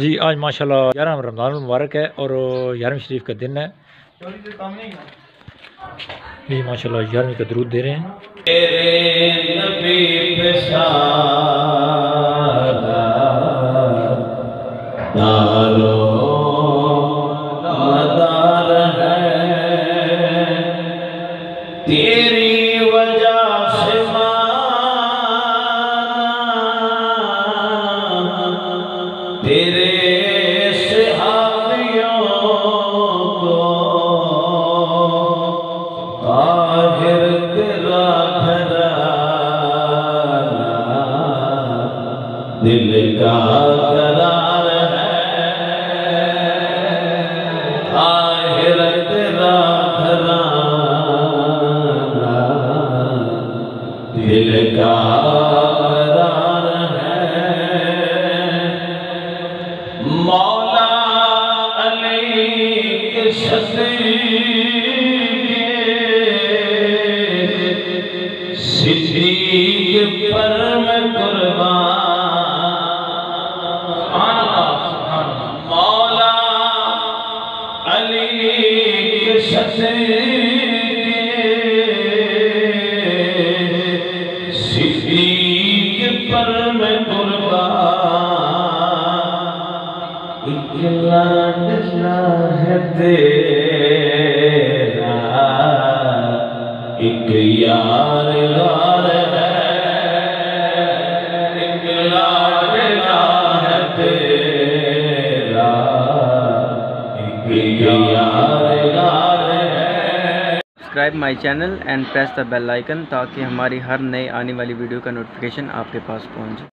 जी आज माशाल्लाह 11 रमज़ान मुबारक है और 11वीं शरीफ का दिन है। जी माशाल्लाह 11वीं का दरूद दे रहे हैं। तेरी वजह से तेरे सहाबियों को ताहिर तेरा घराना दिल का करार है। ताहिर तेरा घराना दिल का करार है। मौला अली के सिद्दीक पर मैं कुर्बान। मौला अली के सिद्दीक पर मैं कुर्बान। इकला है तेरा एक यार यार है। इकला है तेरा एक यार यार है। Subscribe my channel and press the bell icon ताकि हमारी हर नई आने वाली वीडियो का नोटिफिकेशन आपके पास पहुंचे।